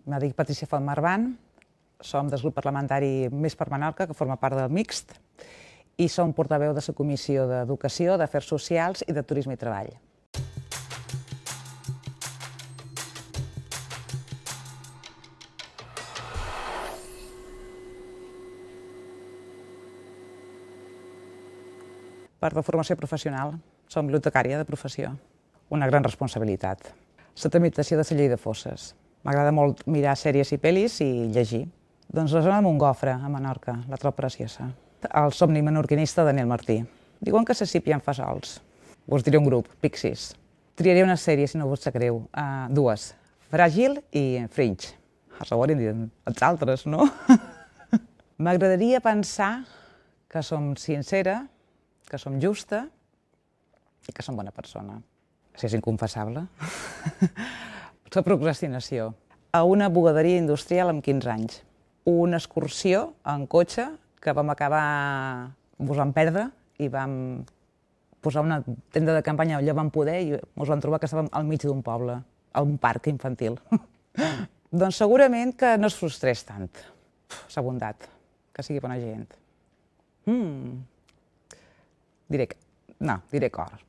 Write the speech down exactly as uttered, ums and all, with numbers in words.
Me dic Patricia Fontmarban, som del grup parlamentari Més per Menorca, que forma part del Mixt, i som portaveu de la Comissió d'Educació, d'Afers Socials i de Turisme i Treball. Part de formació professional, som bibliotecària de professió. Una gran responsabilitat. La tramitació de la llei de fosses. M'agrada molt mirar sèries i pel·lis i llegir. Doncs la zona de Montgofre, a Menorca, la trobo preciosa. El somni menorquinista de Daniel Martí. Diuen que la sípia en fa sols. Us diré un grup, Pixies. Triaré una sèrie, si no us sap greu. Uh, dues, Fràgil i Fringe. Els haurien dit els altres, no? M'agradaria pensar que som sincera, que som justa i que som bona persona. Si és inconfessable. La procrastinació. A una bugaderia industrial amb quinze anys. Una excursió en cotxe que vam acabar, ens vam perdre i vam posar una tenda de campanya allà vam poder i ens vam trobar que estàvem al mig d'un poble, a un parc infantil. Doncs segurament que no es frustrés tant. Sa bondat, que sigui bona gent. Mm. Diré, no, diré cor.